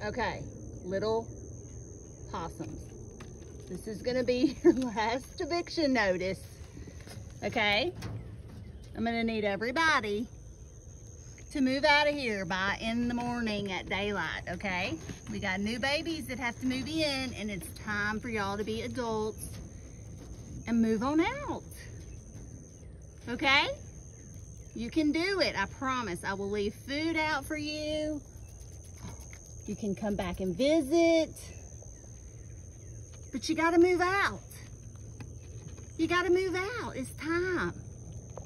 Okay, little possums. This is gonna be your last eviction notice, okay? I'm gonna need everybody to move out of here by in the morning at daylight, okay? We got new babies that have to move in, and it's time for y'all to be adults and move on out, okay? You can do it, I promise. I will leave food out for you. You can come back and visit, but you gotta move out. You gotta move out, it's time.